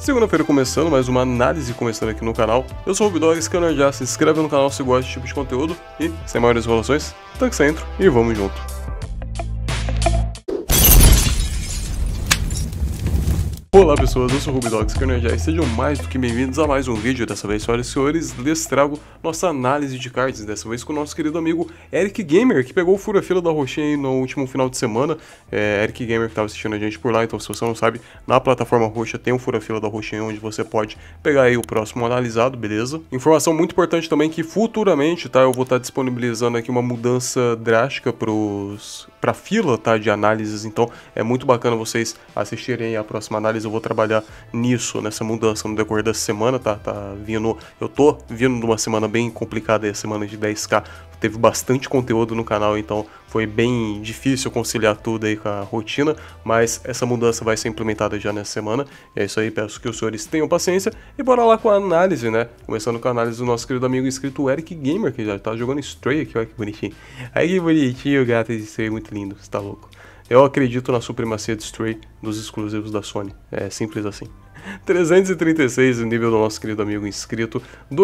Segunda-feira começando, mais uma análise começando aqui no canal. Eu sou o Rubidogs, que já se inscreve no canal se gosta desse tipo de conteúdo. E, sem maiores enrolações, tanque centro e vamos junto. Olá pessoas, eu sou o Rubidogs, que já sejam mais do que bem-vindos a mais um vídeo. Dessa vez, senhoras e senhores, lhes trago nossa análise de cards, dessa vez com o nosso querido amigo Eric Gamer, que pegou o fura-fila da roxinha aí no último final de semana. Eric Gamer que estava assistindo a gente por lá, então se você não sabe, na plataforma roxa tem um fura-fila da roxinha onde você pode pegar aí o próximo analisado, beleza? Informação muito importante também que futuramente, tá, eu vou estar disponibilizando aqui uma mudança drástica pra fila, tá, de análises, então é muito bacana vocês assistirem a próxima análise. Eu vou trabalhar nisso, nessa mudança no decorrer dessa semana, tá? Eu tô vindo de uma semana bem complicada aí, a semana de 10k. Teve bastante conteúdo no canal, então foi bem difícil conciliar tudo aí com a rotina, mas essa mudança vai ser implementada já nessa semana. E é isso aí, peço que os senhores tenham paciência e bora lá com a análise, né? Começando com a análise do nosso querido amigo inscrito Eric Gamer, que já tá jogando Stray aqui, olha que bonitinho. Aí que bonitinho, o gato de Stray, muito lindo, você tá louco. Eu acredito na supremacia de Stray dos exclusivos da Sony, é simples assim. 336 o nível do nosso querido amigo inscrito,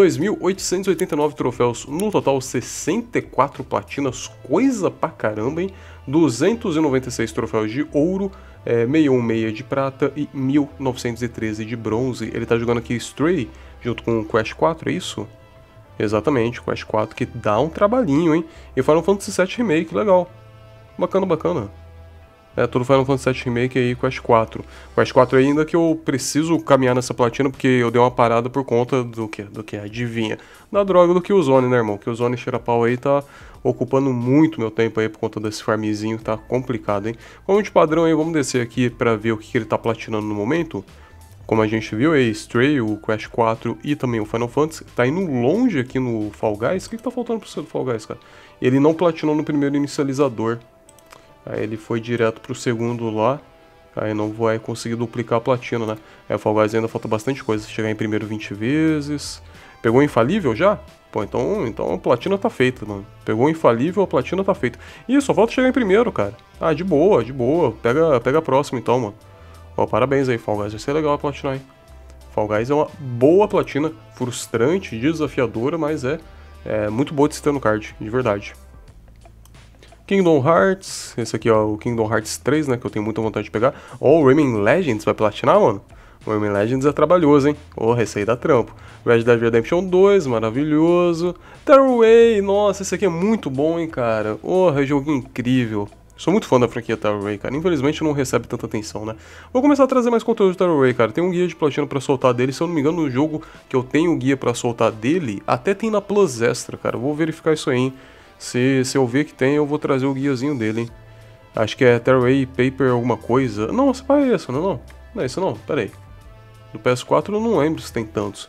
2.889 troféus, no total 64 platinas, coisa pra caramba, hein? 296 troféus de ouro, 616 de prata e 1913 de bronze. Ele tá jogando aqui Stray junto com o Crash 4, é isso? Exatamente, Crash 4 que dá um trabalhinho, hein? E Final Fantasy VII Remake, legal, bacana, bacana. Todo Final Fantasy VII Remake aí, Crash 4. Crash 4 ainda que eu preciso caminhar nessa platina, porque eu dei uma parada por conta do que? Adivinha? Da droga do Killzone, né, irmão? Killzone cheira-pau aí tá ocupando muito meu tempo aí por conta desse farmzinho, tá complicado, hein? Como de padrão aí, vamos descer aqui pra ver o que ele tá platinando no momento. Como a gente viu aí, Stray, o Crash 4 e também o Final Fantasy, tá indo longe aqui no Fall Guys. O que tá faltando pro seu Fall Guys, cara? Ele não platinou no primeiro inicializador. Aí ele foi direto pro segundo lá, aí não vai conseguir duplicar a platina, né? Aí o Fall Guys ainda falta bastante coisa, chegar em primeiro 20 vezes. Pegou infalível já? Pô, então a platina tá feita, mano. Pegou infalível, a platina tá feita. Ih, só falta chegar em primeiro, cara. Ah, de boa, de boa. Pega a próxima então, mano. Ó, parabéns aí, Fall Guys, vai ser legal a platinar, hein? Fall Guys é uma boa platina, frustrante, desafiadora, mas é muito boa de se ter no card, de verdade. Kingdom Hearts, esse aqui ó, o Kingdom Hearts 3, né, que eu tenho muita vontade de pegar. Ó, o Rayman Legends vai platinar, mano? O Rayman Legends é trabalhoso, hein? Porra, esse aí dá trampo. Red Dead Redemption 2, maravilhoso. Tearaway, nossa, esse aqui é muito bom, hein, cara? Porra, jogo incrível. Sou muito fã da franquia Tearaway, cara. Infelizmente não recebe tanta atenção, né? Vou começar a trazer mais conteúdo de Tearaway, cara. Tem um guia de platina pra soltar dele. Se eu não me engano, no jogo que eu tenho guia pra soltar dele, até tem na Plus Extra, cara. Vou verificar isso aí, hein? Se eu ver que tem, eu vou trazer o guiazinho dele, hein? Acho que é Tearaway Paper alguma coisa. Não, esse pai é esse, não? Não é esse não, pera aí. Do PS4 eu não lembro se tem tantos.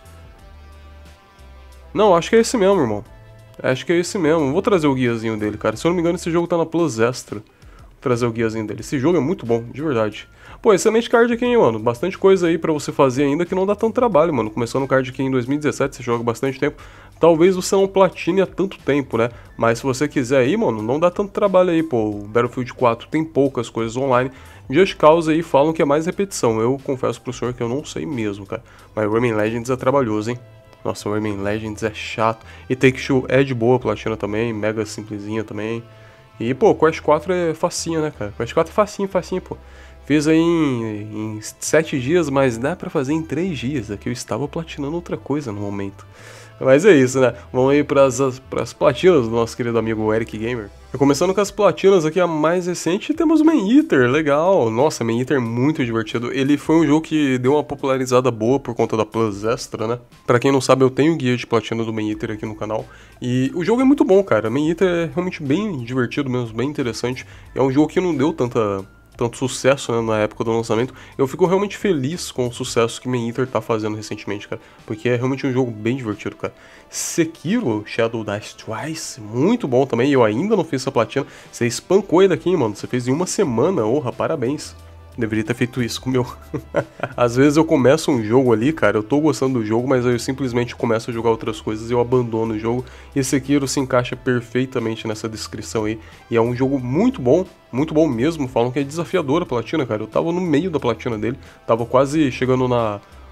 Não, acho que é esse mesmo, irmão. Acho que é esse mesmo. Vou trazer o guiazinho dele, cara. Se eu não me engano, esse jogo tá na Plus Extra. Vou trazer o guiazinho dele. Esse jogo é muito bom, de verdade. Pô, excelente card aqui, hein, mano. Bastante coisa aí pra você fazer ainda que não dá tanto trabalho, mano. Começando o card aqui em 2017, você joga bastante tempo. Talvez você não platine há tanto tempo, né? Mas se você quiser aí, mano, não dá tanto trabalho aí, pô. O Battlefield 4 tem poucas coisas online. Just Cause aí falam que é mais repetição. Eu confesso pro senhor que eu não sei mesmo, cara. Mas o Rayman Legends é trabalhoso, hein? Nossa, o Rayman Legends é chato. E Take-Two é de boa, platina também, mega simplesinha também. E, pô, Crash 4 é facinho, né, cara? Crash 4 é facinho, pô. Fiz aí em 7 dias, mas dá pra fazer em 3 dias. Aqui eu estava platinando outra coisa no momento. Mas é isso, né? Vamos aí pras platinas do nosso querido amigo Eric Gamer. E começando com as platinas aqui, a mais recente, temos Man Eater, legal. Nossa, Man Eater muito divertido. Ele foi um jogo que deu uma popularizada boa por conta da Plus Extra, né? Pra quem não sabe, eu tenho guia de platina do Man Eater aqui no canal. E o jogo é muito bom, cara. Man Eater é realmente bem divertido mesmo, bem interessante. É um jogo que não deu tanto sucesso, né, na época do lançamento. Eu fico realmente feliz com o sucesso que Man Eater tá fazendo recentemente, cara, porque é realmente um jogo bem divertido, cara. Sekiro Shadow Die Twice, muito bom também, eu ainda não fiz essa platina. Você espancou ele aqui, mano, você fez em uma semana, honra, parabéns. Deveria ter feito isso com o meu. Às vezes eu começo um jogo ali, cara, eu tô gostando do jogo, mas aí eu simplesmente começo a jogar outras coisas e eu abandono o jogo. E Sekiro se encaixa perfeitamente nessa descrição aí. E é um jogo muito bom mesmo. Falam que é desafiador a platina, cara. Eu tava no meio da platina dele, tava quase chegando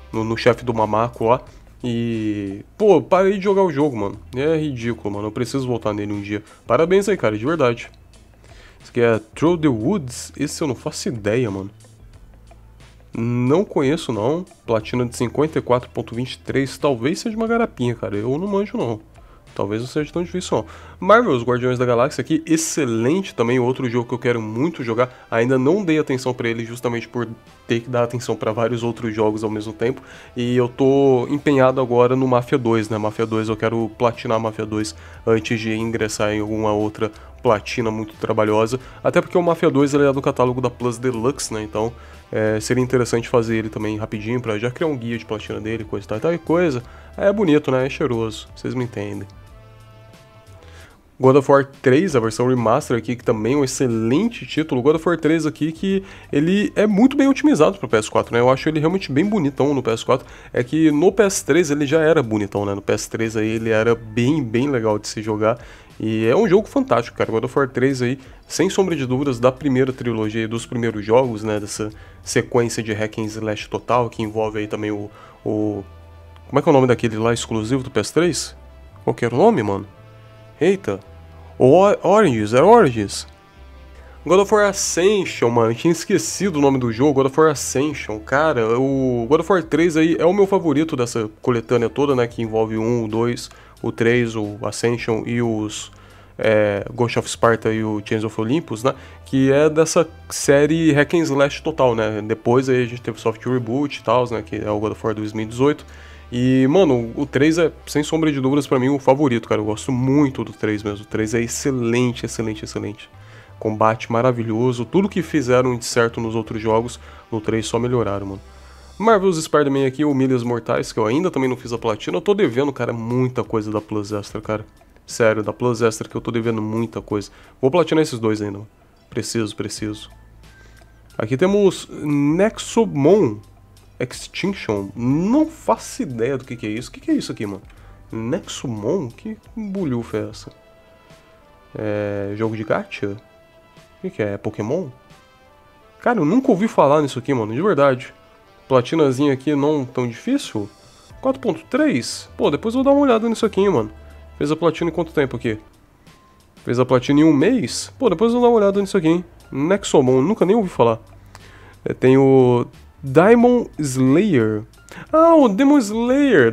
no chefe do Mamaco lá. E, pô, parei de jogar o jogo, mano. É ridículo, mano. Eu preciso voltar nele um dia. Parabéns aí, cara, de verdade. Isso aqui é Through the Woods. Esse eu não faço ideia, mano. Não conheço, não. Platina de 54.23. Talvez seja uma garapinha, cara. Eu não manjo, não. Talvez não seja tão difícil, não. Marvel, os Guardiões da Galáxia aqui, excelente também, outro jogo que eu quero muito jogar. Ainda não dei atenção pra ele justamente por ter que dar atenção pra vários outros jogos ao mesmo tempo. E eu tô empenhado agora no Mafia 2, né? Mafia 2, eu quero platinar Mafia 2 antes de ingressar em alguma outra platina muito trabalhosa. Até porque o Mafia 2 ele é do catálogo da Plus Deluxe, né? Então seria interessante fazer ele também rapidinho pra já criar um guia de platina dele, coisa e tal e coisa. É bonito, né? É cheiroso, vocês me entendem. God of War 3, a versão remaster aqui, que também é um excelente título. God of War 3 aqui, que ele é muito bem otimizado para o PS4, né? Eu acho ele realmente bem bonitão no PS4. É que no PS3 ele já era bonitão, né? No PS3 aí ele era bem legal de se jogar. E é um jogo fantástico, cara. God of War 3 aí, sem sombra de dúvidas, da primeira trilogia, dos primeiros jogos, né? Dessa sequência de hack and slash total, que envolve aí também o... Como é que é o nome daquele lá exclusivo do PS3? Qual que era o nome, mano? Eita. Origins, era Origins. God of War Ascension, mano, eu tinha esquecido o nome do jogo, God of War Ascension. Cara, o God of War 3 aí é o meu favorito dessa coletânea toda, né, que envolve o 1, o 2, o 3, o Ascension e os Ghost of Sparta e o Chains of Olympus, né, que é dessa série hack and slash total, né. Depois aí a gente teve o Soft Reboot e tal, né, que é o God of War 2018. E, mano, o 3 é, sem sombra de dúvidas, pra mim, o favorito, cara. Eu gosto muito do 3 mesmo. O 3 é excelente. Combate maravilhoso. Tudo que fizeram de certo nos outros jogos, no 3 só melhoraram, mano. Marvel's Spider-Man aqui, o Milhas Mortais, que eu ainda também não fiz a platina. Eu tô devendo, cara, muita coisa da Plus Extra, cara. Sério, da Plus Extra que eu tô devendo muita coisa. Vou platinar esses dois ainda, mano. Preciso. Aqui temos Nexomon Extinction, não faço ideia do que é isso. O que é isso aqui, mano? Nexomon? Que bulhufa é essa? É jogo de gacha? O que é? Pokémon? Cara, eu nunca ouvi falar nisso aqui, mano, de verdade. Platinazinha aqui não tão difícil? 4.3? Pô, depois eu vou dar uma olhada nisso aqui, mano. Fez a platina em quanto tempo aqui? Fez a platina em um mês? Pô, depois eu vou dar uma olhada nisso aqui, hein? Nexomon, nunca nem ouvi falar. Tem o Demon Slayer. Ah, o Demon Slayer.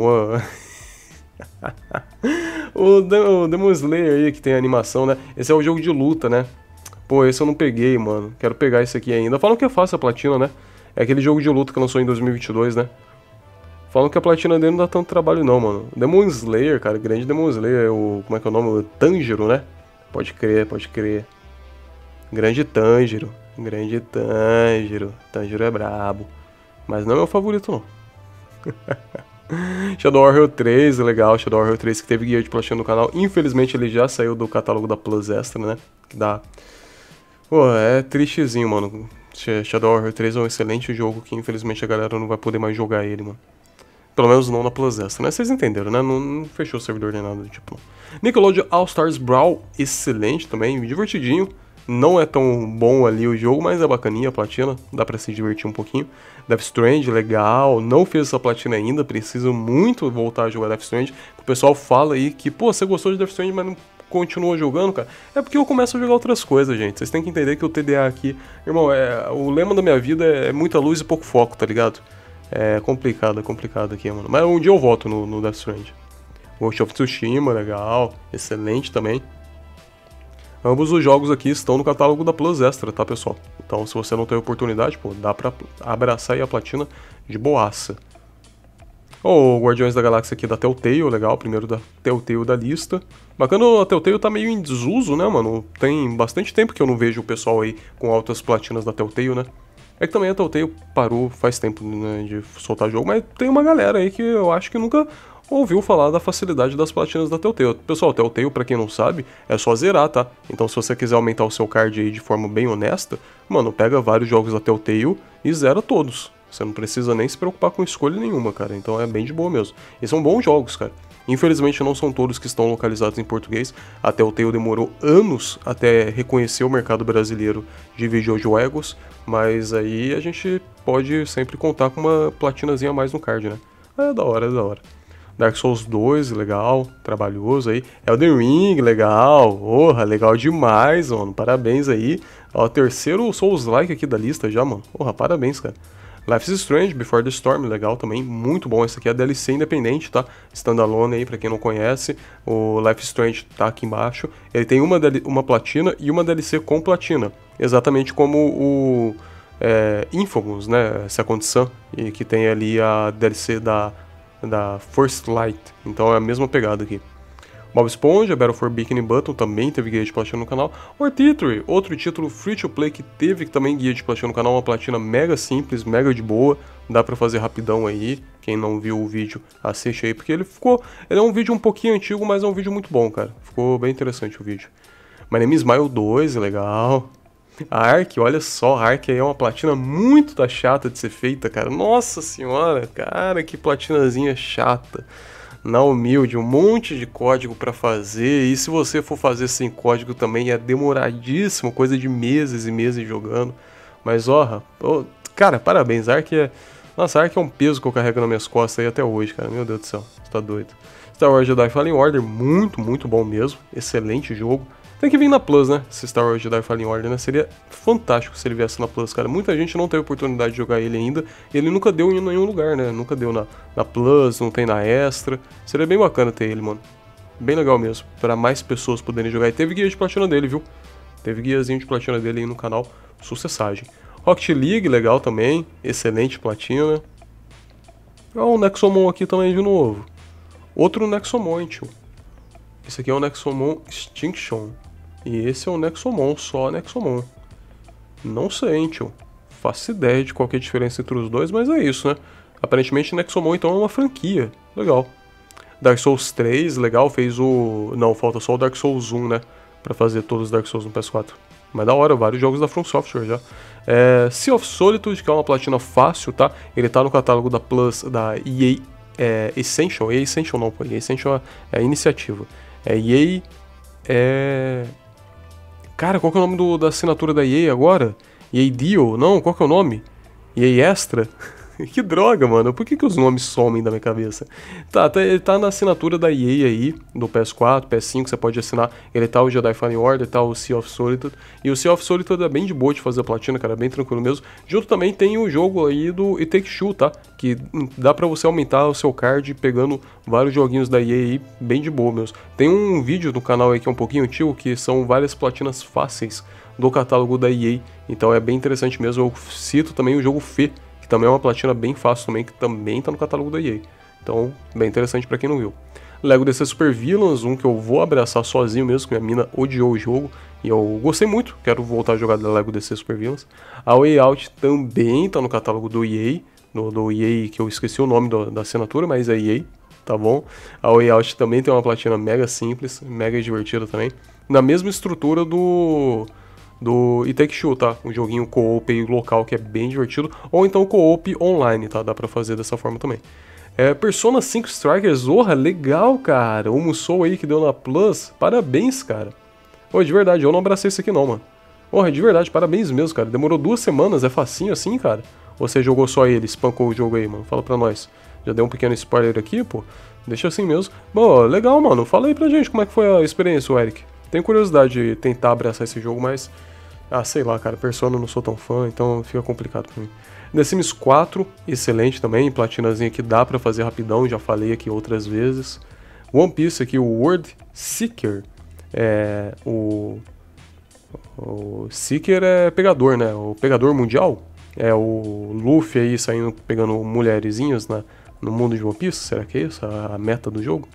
O Demon Slayer aí que tem a animação, né? Esse é o jogo de luta, né? Pô, esse eu não peguei, mano. Quero pegar esse aqui ainda. Falam que é fácil a platina, né? É aquele jogo de luta que lançou em 2022, né? Falam que a platina dele não dá tanto trabalho não, mano. Demon Slayer, cara. Grande Demon Slayer. Como é que é o nome? O Tanjiro, né? Pode crer. Grande Tanjiro. Tanjiro é brabo. Mas não é meu favorito, não. Shadow Warrior 3, legal. Shadow Warrior 3 que teve guia de platina no canal. Infelizmente ele já saiu do catálogo da Plus Extra, né? Que dá... Pô, é tristezinho, mano. Shadow Warrior 3 é um excelente jogo que infelizmente a galera não vai poder mais jogar ele, mano. Pelo menos não na Plus Extra, né? Vocês entenderam, né? Não fechou o servidor nem nada do tipo. Nickelodeon All Stars Brawl, excelente também, divertidinho. Não é tão bom ali o jogo, mas é bacaninha a platina, dá pra se divertir um pouquinho. Death Stranding, legal, não fiz essa platina ainda, preciso muito voltar a jogar Death Stranding. O pessoal fala aí que, pô, você gostou de Death Stranding, mas não continua jogando, cara. É porque eu começo a jogar outras coisas, gente. Vocês têm que entender que o TDA aqui, irmão, o lema da minha vida é muita luz e pouco foco, tá ligado? É complicado aqui, mano. Mas um dia eu volto no Death Stranding. Ghost of Tsushima, legal, excelente também. Ambos os jogos aqui estão no catálogo da Plus Extra, tá, pessoal? Então, se você não tem oportunidade, pô, dá pra abraçar aí a platina de boaça. O Guardiões da Galáxia aqui da Telltale, legal, primeiro da Telltale da lista. Bacana, a Telltale tá meio em desuso, né, mano? Tem bastante tempo que eu não vejo o pessoal aí com altas platinas da Telltale, né? É que também a Telltale parou faz tempo, né, de soltar jogo, mas tem uma galera aí que eu acho que nunca ouviu falar da facilidade das platinas da Telltale. Pessoal, Telltale, pra quem não sabe, é só zerar, tá? Então se você quiser aumentar o seu card aí de forma bem honesta, mano, pega vários jogos da Telltale e zera todos. Você não precisa nem se preocupar com escolha nenhuma, cara. Então é bem de boa mesmo. E são bons jogos, cara. Infelizmente não são todos que estão localizados em português, a Telltale demorou anos até reconhecer o mercado brasileiro de videojogos, mas aí a gente pode sempre contar com uma platinazinha a mais no card, né? É da hora, é da hora. Dark Souls 2, legal, trabalhoso aí. Elden Ring, legal, porra, legal demais, mano, parabéns aí. Ó, terceiro Souls-like aqui da lista já, mano, porra, parabéns, cara. Life is Strange, Before the Storm, legal também, muito bom. Esse aqui é DLC independente, tá? Standalone aí, pra quem não conhece. O Life is Strange tá aqui embaixo. Ele tem uma platina e uma DLC com platina. Exatamente como o Infamous, né? Second Son, e que tem ali a DLC da First Light. Então é a mesma pegada aqui. Bob Esponja, Battle for Bikini Bottom também teve guia de platina no canal. Ortitry, outro título free to play que teve também guia de platina no canal, uma platina mega simples, mega de boa, dá pra fazer rapidão aí. Quem não viu o vídeo, assiste aí, porque ele é um vídeo um pouquinho antigo, mas é um vídeo muito bom, cara. Ficou bem interessante o vídeo. My Name is Smile 2, legal. A Ark, olha só, a Ark aí é uma platina muito chata de ser feita, cara. Nossa senhora, cara, que platinazinha chata. Na humilde, um monte de código pra fazer, e se você for fazer sem código também é demoradíssimo, coisa de meses e meses jogando. Mas ó, cara, parabéns, Nossa, a Ark é um peso que eu carrego nas minhas costas aí até hoje, cara, meu Deus do céu, você tá doido. Star Wars Jedi Fallen Order, muito bom mesmo, excelente jogo. Tem que vir na Plus, né? Esse Star Wars Jedi Fallen Order, né? Seria fantástico se ele viesse na Plus, cara. Muita gente não teve oportunidade de jogar ele ainda. Ele nunca deu em nenhum lugar, né? Nunca deu na Plus, não tem na Extra. Seria bem bacana ter ele, mano. Bem legal mesmo, para mais pessoas poderem jogar. E teve guia de platina dele, viu? Teve guiazinho de platina dele aí no canal. Sucessagem. Rocket League, legal também. Excelente platina. Ó, o Nexomon aqui também de novo. Outro Nexomon, tio. Esse aqui é o Nexomon Extinction. E esse é o Nexomon, só Nexomon. Não sei, hein, tio. Faço ideia de qual que é a diferença entre os dois, mas é isso, né? Aparentemente Nexomon então é uma franquia. Legal. Dark Souls 3, legal, fez o... Não, falta só o Dark Souls 1, né? Pra fazer todos os Dark Souls no PS4. Mas da hora, vários jogos da From Software já. Sea of Solitude, que é uma platina fácil, tá? Ele tá no catálogo da Plus, da EA Essential. EA Essential não, pô. EA Essential é a iniciativa. EA... Cara, qual que é o nome da assinatura da EA agora? EA Deal? Não, qual que é o nome? EA Extra? Que droga, mano. Por que os nomes somem da minha cabeça? Ele tá na assinatura da EA aí, do PS4, PS5, você pode assinar. Ele tá o Jedi Fallen Order, tá o Sea of Solitude. E o Sea of Solitude é bem de boa de fazer a platina, cara, bem tranquilo mesmo. Junto também tem o jogo aí do It Takes Two, tá? Que dá pra você aumentar o seu card pegando vários joguinhos da EA aí, bem de boa mesmo. Tem um vídeo no canal aí que é um pouquinho antigo, que são várias platinas fáceis do catálogo da EA. Então é bem interessante mesmo. Eu cito também o jogo Fê, que também é uma platina bem fácil também, que também tá no catálogo da EA. Então, bem interessante pra quem não viu. Lego DC Super Villains, um que eu vou abraçar sozinho mesmo, que minha mina odiou o jogo, e eu gostei muito, quero voltar a jogar Lego DC Super Villains. A Way Out também tá no catálogo do EA, do EA, que eu esqueci o nome da assinatura, mas é EA, tá bom? A Way Out também tem uma platina mega simples, mega divertida também, na mesma estrutura do It Takes Two, tá? Um joguinho co-op local que é bem divertido, ou então co-op online, tá? Dá pra fazer dessa forma também. Persona 5 Strikers, orra, legal, cara. O Musou aí que deu na Plus, parabéns, cara. Ô, de verdade, eu não abracei isso aqui não, mano. Orra, de verdade, parabéns mesmo, cara. Demorou 2 semanas, é facinho assim, cara? Ou você jogou só ele, espancou o jogo aí, mano? Fala pra nós. Já deu um pequeno spoiler aqui, pô. Deixa assim mesmo. Bom, legal, mano. Fala aí pra gente como é que foi a experiência, o Eric. Tenho curiosidade de tentar abraçar esse jogo, mas... Ah, sei lá, cara, Persona eu não sou tão fã, então fica complicado pra mim. The Sims 4, excelente também, platinazinha que dá pra fazer rapidão, já falei aqui outras vezes. One Piece aqui, o World Seeker, o Seeker é pegador, né, o pegador mundial. É o Luffy aí saindo, pegando mulherzinhas no mundo de One Piece, será que é isso a meta do jogo?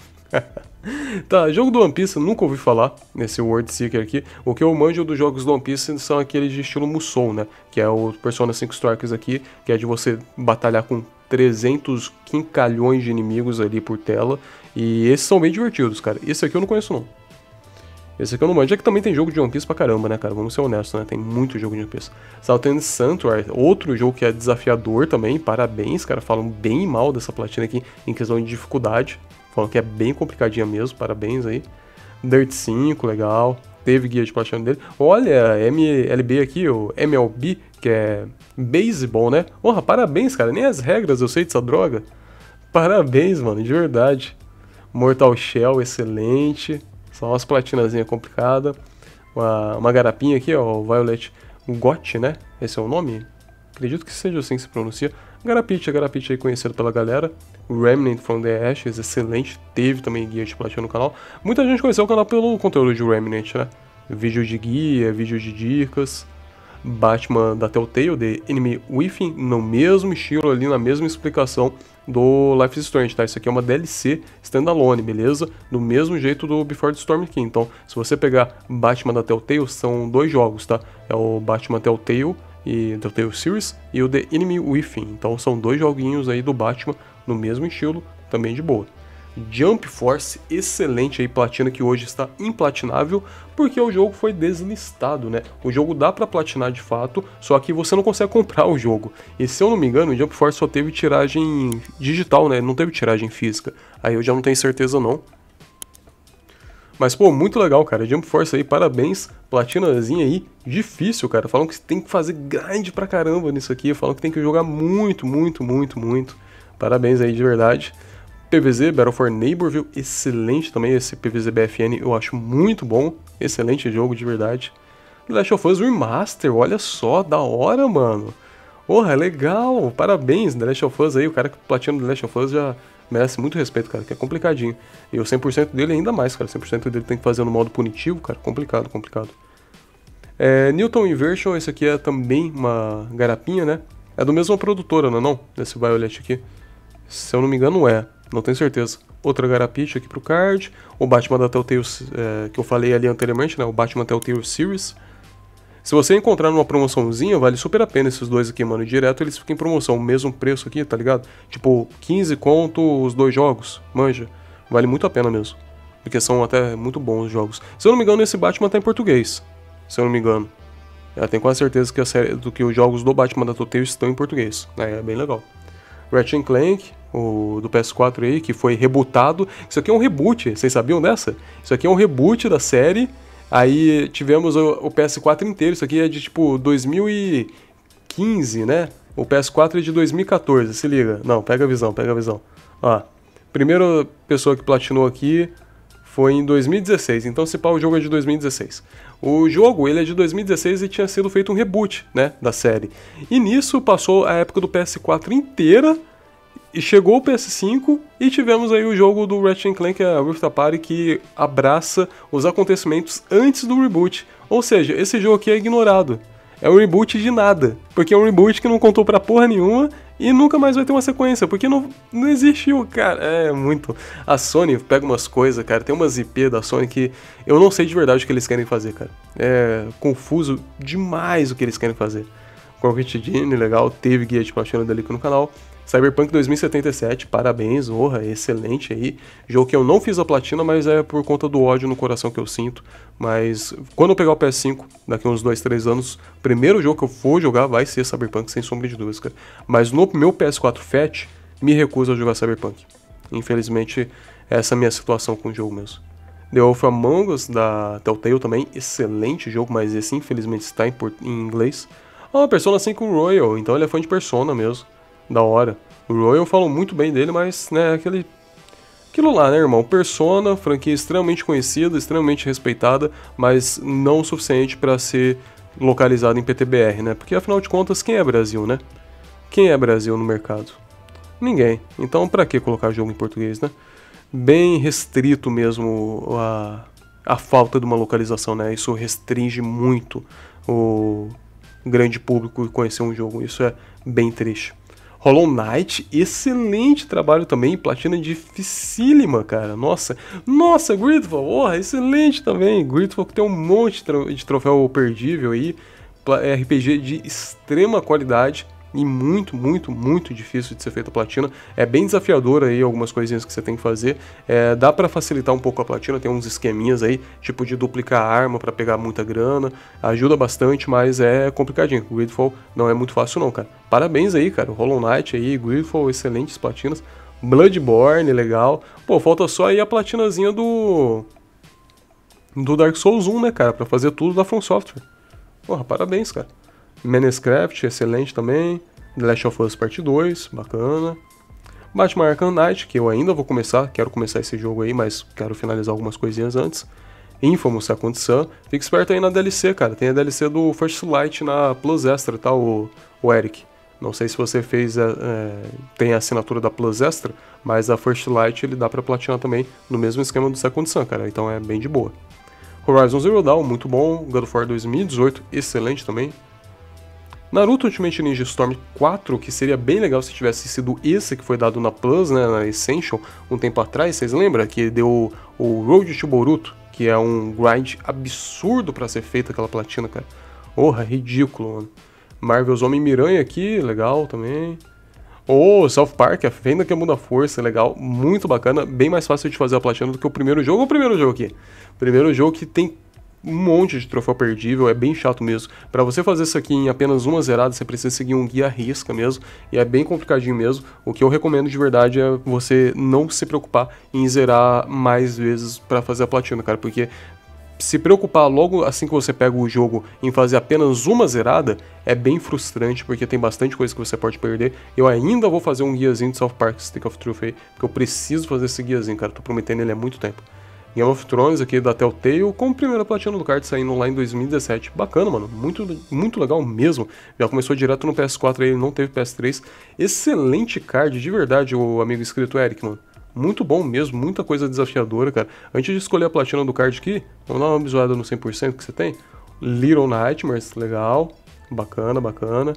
Tá, jogo do One Piece, nunca ouvi falar nesse World Seeker aqui. O que eu manjo dos jogos do One Piece são aqueles de estilo Musou, né? Que é o Persona 5 Strikers aqui, que é de você batalhar com 300 quincalhões de inimigos ali por tela. E esses são bem divertidos, cara. Esse aqui eu não conheço, não. Esse aqui eu não manjo. É que também tem jogo de One Piece pra caramba, né, cara? Vamos ser honestos, né? Tem muito jogo de One Piece. Southend Sanctuary, outro jogo que é desafiador também. Parabéns, cara. Falam bem mal dessa platina aqui em questão de dificuldade. Falando que é bem complicadinha mesmo, parabéns aí. Dirt 5, legal. Teve guia de platina dele. Olha, MLB aqui, o MLB, que é beisebol, né? Porra, parabéns, cara. Nem as regras eu sei dessa droga. Parabéns, mano, de verdade. Mortal Shell, excelente. Só umas platinazinhas complicadas. Uma garapinha aqui, ó, o Violet Got, né? Esse é o nome? Acredito que seja assim que se pronuncia. Garapit aí conhecido pela galera. Remnant from the Ashes, excelente. Teve também guia de platina no canal. Muita gente conheceu o canal pelo conteúdo de Remnant, né? Vídeo de guia, vídeo de dicas. Batman da Telltale, The Enemy Within, no mesmo estilo ali, na mesma explicação do Life is Strange, tá? Isso aqui é uma DLC standalone, beleza? Do mesmo jeito do Before the Storm King. Então, se você pegar Batman da Telltale, são 2 jogos, tá? É o Batman Telltale e Telltale Series e o The Enemy Within. Então, são 2 joguinhos aí do Batman no mesmo estilo, também de boa. Jump Force, excelente aí, platina que hoje está implatinável, porque o jogo foi deslistado, né? O jogo dá pra platinar de fato, só que você não consegue comprar o jogo. E se eu não me engano, o Jump Force só teve tiragem digital, né? Não teve tiragem física. Aí eu já não tenho certeza não. Mas, pô, muito legal, cara. Jump Force aí, parabéns. Platinazinha aí, difícil, cara. Falam que tem que fazer grind pra caramba nisso aqui. Falam que tem que jogar muito. Parabéns aí, de verdade. PvZ, Battle for Neighborville, excelente também, esse PvZ BFN eu acho muito bom, excelente jogo de verdade. The Last of Us Remaster, olha só, da hora, mano. Porra, legal, parabéns, The Last of Us aí, o cara que platina The Last of Us já merece muito respeito, cara, que é complicadinho. E o 100% dele ainda mais, cara, 100% dele tem que fazer no modo punitivo, cara, complicado. Newton Inversion, esse aqui é também uma garapinha, né? É do mesmo produtora, não é não? Desse Violet aqui. Se eu não me engano é. Não tenho certeza. Outra garapite aqui pro card. O Batman da Telltale, que eu falei ali anteriormente, né? O Batman Telltale Series. Se você encontrar numa promoçãozinha, vale super a pena esses dois aqui, mano. Direto eles ficam em promoção. O mesmo preço aqui, tá ligado? Tipo, 15 conto os 2 jogos. Manja. Vale muito a pena mesmo. Porque são até muito bons os jogos. Se eu não me engano, esse Batman tá em português. Se eu não me engano. Eu tenho quase certeza que, que os jogos do Batman da Telltale estão em português. É bem legal. Ratchet & Clank, o do PS4 aí, que foi rebootado. Isso aqui é um reboot, vocês sabiam dessa? Isso aqui é um reboot da série. Aí tivemos o PS4 inteiro, isso aqui é de tipo 2015, né? O PS4 é de 2014, se liga. Não, pega a visão. Ó, primeira pessoa que platinou aqui foi em 2016, então se pá, o jogo é de 2016. O jogo, ele é de 2016 e tinha sido feito um reboot, né, da série. E nisso passou a época do PS4 inteira, e chegou o PS5, e tivemos aí o jogo do Ratchet & Clank, a Rift Apart, que abraça os acontecimentos antes do reboot. Ou seja, esse jogo aqui é ignorado. É um reboot de nada, porque é um reboot que não contou pra porra nenhuma e nunca mais vai ter uma sequência, porque não existiu, cara. É muito... A Sony pega umas coisas, cara, tem umas IP da Sony que eu não sei de verdade o que eles querem fazer, cara. É confuso demais o que eles querem fazer. Concrete Genie, legal, teve guia de platina dele aqui no canal. Cyberpunk 2077, parabéns, honra, excelente aí. Jogo que eu não fiz a platina, mas é por conta do ódio no coração que eu sinto. Mas quando eu pegar o PS5, daqui uns 2, 3 anos, o primeiro jogo que eu for jogar vai ser Cyberpunk, sem sombra de dúvidas, cara. Mas no meu PS4 Fat, me recuso a jogar Cyberpunk. Infelizmente, essa é a minha situação com o jogo mesmo. The Wolf Among Us, da Telltale também, excelente jogo, mas esse infelizmente está em inglês. Persona 5 Royal, então ele é fã de Persona mesmo. Da hora. O Royal falam muito bem dele, mas, né, aquilo lá, né, irmão? Persona, franquia extremamente conhecida, extremamente respeitada, mas não o suficiente para ser localizado em PTBR, né? Porque, afinal de contas, quem é Brasil, né? Quem é Brasil no mercado? Ninguém. Então, pra que colocar jogo em português, né? Bem restrito mesmo a falta de uma localização, né? Isso restringe muito o grande público conhecer um jogo. Isso é bem triste. Hollow Knight, excelente trabalho também, platina dificílima, cara, nossa, Gridfall, porra, excelente também, Gridfall que tem um monte de troféu perdível aí, RPG de extrema qualidade e muito difícil de ser feita a platina, é bem desafiador aí algumas coisinhas que você tem que fazer, dá pra facilitar um pouco a platina, tem uns esqueminhas aí, tipo de duplicar a arma pra pegar muita grana, ajuda bastante, mas é complicadinho, Gridfall não é muito fácil não, cara. Parabéns aí, cara, Hollow Knight aí, Gridfall, excelentes platinas, Bloodborne, legal. Pô, falta só aí a platinazinha do Dark Souls 1, né, cara? Pra fazer tudo da From Software. Porra, parabéns, cara. Minecraft, excelente também. The Last of Us Part 2, bacana. Batman Arkham Knight, que eu ainda vou começar, quero começar esse jogo aí, mas quero finalizar algumas coisinhas antes. Infamous Second Son. Fica esperto aí na DLC, cara. Tem a DLC do First Light na Plus Extra, tá, o Eric? Não sei se você fez tem a assinatura da Plus Extra, mas a First Light ele dá pra platinar também no mesmo esquema do Second Son, cara. Então é bem de boa. Horizon Zero Dawn, muito bom. God of War 2018, excelente também. Naruto Ultimate Ninja Storm 4, que seria bem legal se tivesse sido esse que foi dado na Plus, né, na Essential, um tempo atrás, vocês lembram? Que deu o Road to Boruto, que é um grind absurdo pra ser feito aquela platina, cara. Porra, ridículo, mano. Marvel's Homem-Miranha aqui, legal também. South Park, a Fenda que muda a força, legal, muito bacana, bem mais fácil de fazer a platina do que o primeiro jogo. O primeiro jogo aqui? O primeiro jogo que tem um monte de troféu perdível, é bem chato mesmo. Pra você fazer isso aqui em apenas uma zerada, você precisa seguir um guia à risca mesmo, e é bem complicadinho mesmo. O que eu recomendo de verdade é você não se preocupar em zerar mais vezes pra fazer a platina, cara, porque se preocupar logo assim que você pega o jogo em fazer apenas uma zerada é bem frustrante, porque tem bastante coisa que você pode perder. Eu ainda vou fazer um guiazinho de South Park Stick of Truth aí, porque eu preciso fazer esse guiazinho, cara, tô prometendo ele há muito tempo. Game of Thrones aqui da Telltale, com a primeira platina do kart saindo lá em 2017. Bacana, mano, muito legal mesmo. Já começou direto no PS4 aí, ele não teve PS3. Excelente card, de verdade, o amigo inscrito Eric, mano. Muito bom mesmo, muita coisa desafiadora, cara. Antes de escolher a platina do card aqui, vamos dar uma bisoada no 100% que você tem. Little Nightmares, legal, bacana, bacana.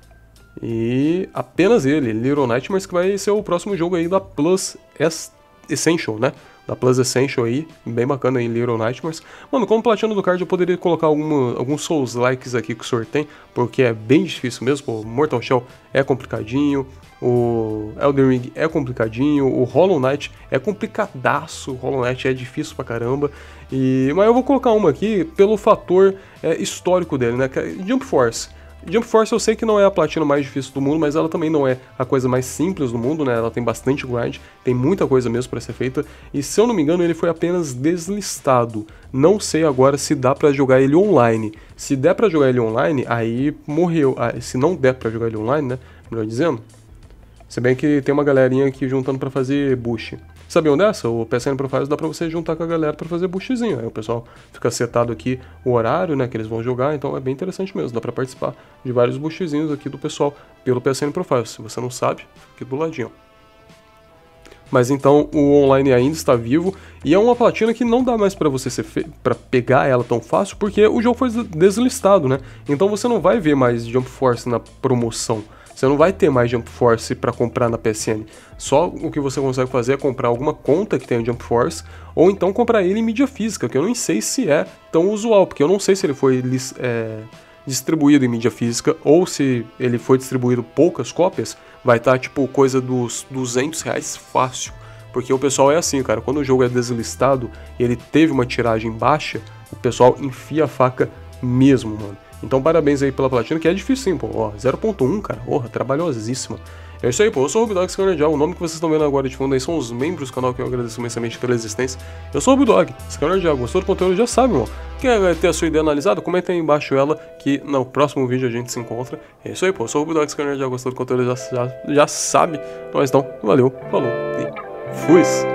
E apenas ele, Little Nightmares, que vai ser o próximo jogo aí da Plus Essential, né? Da Plus Essential aí, bem bacana aí, Little Nightmares. Mano, como platina do card eu poderia colocar alguns Souls-likes aqui que o senhor tem, porque é bem difícil mesmo. O Mortal Shell é complicadinho, o Elden Ring é complicadinho, o Hollow Knight é complicadaço, o Hollow Knight é difícil pra caramba. Mas eu vou colocar uma aqui pelo fator histórico dele, né? Que é Jump Force. Jump Force eu sei que não é a platina mais difícil do mundo, mas ela também não é a coisa mais simples do mundo, né? Ela tem bastante grind, tem muita coisa mesmo pra ser feita, e se eu não me engano ele foi apenas deslistado. Não sei agora se dá pra jogar ele online. Se der pra jogar ele online, aí morreu. Se não der pra jogar ele online, né? Melhor dizendo. Se bem que tem uma galerinha aqui juntando pra fazer boost. Sabiam dessa? O PSN Profiles dá pra você juntar com a galera pra fazer boostzinho. Aí o pessoal fica setado aqui o horário, né, que eles vão jogar, então é bem interessante mesmo. Dá pra participar de vários boostzinhos aqui do pessoal pelo PSN Profiles. Se você não sabe, fica aqui do ladinho. Mas então o online ainda está vivo e é uma platina que não dá mais pra você para pegar ela tão fácil, porque o jogo foi deslistado, né? Então você não vai ver mais Jump Force na promoção. Você não vai ter mais Jump Force para comprar na PSN. Só o que você consegue fazer é comprar alguma conta que tenha Jump Force, ou então comprar ele em mídia física, que eu nem sei se é tão usual, porque eu não sei se ele foi distribuído em mídia física, ou se ele foi distribuído poucas cópias, vai estar tipo coisa dos R$200 fácil. Porque o pessoal é assim, cara, quando o jogo é deslistado e ele teve uma tiragem baixa, o pessoal enfia a faca mesmo, mano. Então parabéns aí pela platina, que é difícil sim, pô, ó, 0.1, cara, porra, trabalhosíssima. É isso aí, pô, eu sou o Rubidog Scanner, o nome que vocês estão vendo agora de fundo aí são os membros do canal, que eu agradeço imensamente pela existência. Eu sou o Rubidog Scanner, gostou do conteúdo, já sabe, irmão. Quer ter a sua ideia analisada? Comenta aí embaixo ela, que no próximo vídeo a gente se encontra. É isso aí, pô, eu sou o Rubidog Scanner, gostou do conteúdo, já sabe. Então, valeu, falou e fui!